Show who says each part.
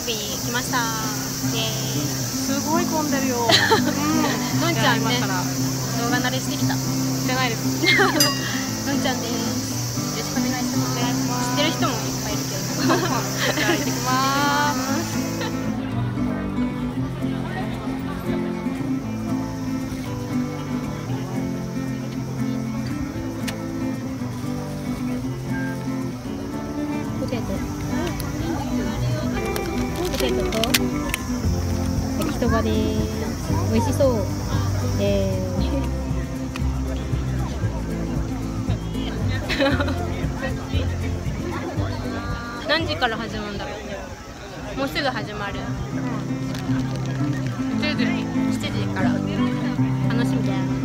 Speaker 1: 日に来ました。イエーイ。
Speaker 2: すごい混んでるよ。
Speaker 1: のんちゃんね、動画慣れしてきた。
Speaker 2: してないです。
Speaker 1: のんちゃんです。よろしくお願いします。知ってる人もいっぱいいるけど。
Speaker 2: じゃあ行ってきます。
Speaker 1: ポテトと焼きそばです。美味しそう。何時から始まるんだろう。もうすぐ始まる。7時から楽しみです。